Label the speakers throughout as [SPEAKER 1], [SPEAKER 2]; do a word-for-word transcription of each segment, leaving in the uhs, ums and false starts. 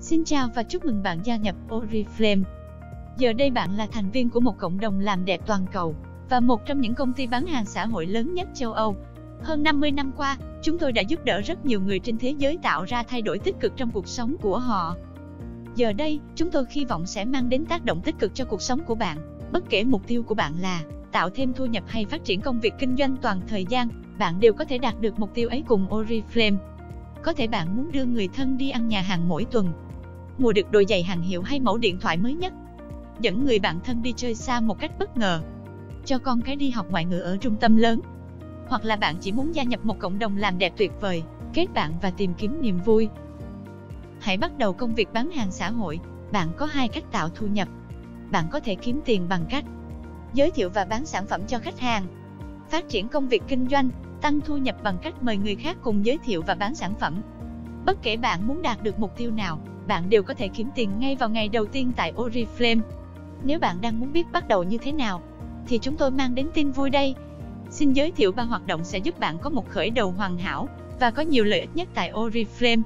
[SPEAKER 1] Xin chào và chúc mừng bạn gia nhập Oriflame. Giờ đây bạn là thành viên của một cộng đồng làm đẹp toàn cầu và một trong những công ty bán hàng xã hội lớn nhất châu Âu. Hơn năm mươi năm qua, chúng tôi đã giúp đỡ rất nhiều người trên thế giới tạo ra thay đổi tích cực trong cuộc sống của họ. Giờ đây, chúng tôi hy vọng sẽ mang đến tác động tích cực cho cuộc sống của bạn. Bất kể mục tiêu của bạn là tạo thêm thu nhập hay phát triển công việc kinh doanh toàn thời gian, bạn đều có thể đạt được mục tiêu ấy cùng Oriflame. Có thể bạn muốn đưa người thân đi ăn nhà hàng mỗi tuần, mua được đôi giày hàng hiệu hay mẫu điện thoại mới nhất, dẫn người bạn thân đi chơi xa một cách bất ngờ, cho con cái đi học ngoại ngữ ở trung tâm lớn. Hoặc là bạn chỉ muốn gia nhập một cộng đồng làm đẹp tuyệt vời, kết bạn và tìm kiếm niềm vui. Hãy bắt đầu công việc bán hàng xã hội. Bạn có hai cách tạo thu nhập. Bạn có thể kiếm tiền bằng cách giới thiệu và bán sản phẩm cho khách hàng, phát triển công việc kinh doanh, tăng thu nhập bằng cách mời người khác cùng giới thiệu và bán sản phẩm. Bất kể bạn muốn đạt được mục tiêu nào, bạn đều có thể kiếm tiền ngay vào ngày đầu tiên tại Oriflame. Nếu bạn đang muốn biết bắt đầu như thế nào, thì chúng tôi mang đến tin vui đây. Xin giới thiệu ba hoạt động sẽ giúp bạn có một khởi đầu hoàn hảo và có nhiều lợi ích nhất tại Oriflame.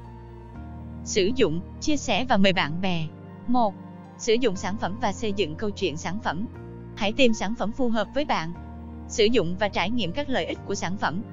[SPEAKER 1] Sử dụng, chia sẻ và mời bạn bè. một. Sử dụng sản phẩm và xây dựng câu chuyện sản phẩm. Hãy tìm sản phẩm phù hợp với bạn. Sử dụng và trải nghiệm các lợi ích của sản phẩm.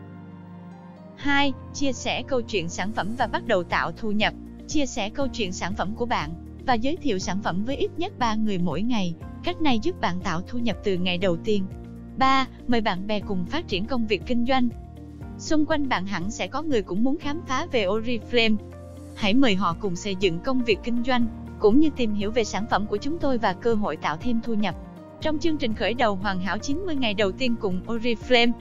[SPEAKER 1] hai. Chia sẻ câu chuyện sản phẩm và bắt đầu tạo thu nhập. Chia sẻ câu chuyện sản phẩm của bạn và giới thiệu sản phẩm với ít nhất ba người mỗi ngày. Cách này giúp bạn tạo thu nhập từ ngày đầu tiên. ba. Mời bạn bè cùng phát triển công việc kinh doanh. Xung quanh bạn hẳn sẽ có người cũng muốn khám phá về Oriflame. Hãy mời họ cùng xây dựng công việc kinh doanh, cũng như tìm hiểu về sản phẩm của chúng tôi và cơ hội tạo thêm thu nhập. Trong chương trình khởi đầu hoàn hảo chín mươi ngày đầu tiên cùng Oriflame,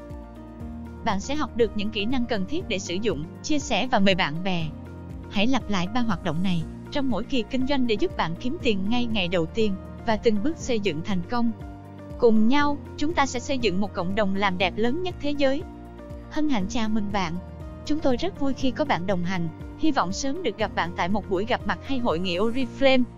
[SPEAKER 1] bạn sẽ học được những kỹ năng cần thiết để sử dụng, chia sẻ và mời bạn bè. Hãy lặp lại ba hoạt động này trong mỗi kỳ kinh doanh để giúp bạn kiếm tiền ngay ngày đầu tiên và từng bước xây dựng thành công. Cùng nhau, chúng ta sẽ xây dựng một cộng đồng làm đẹp lớn nhất thế giới. Hân hạnh chào mừng bạn. Chúng tôi rất vui khi có bạn đồng hành. Hy vọng sớm được gặp bạn tại một buổi gặp mặt hay hội nghị Oriflame.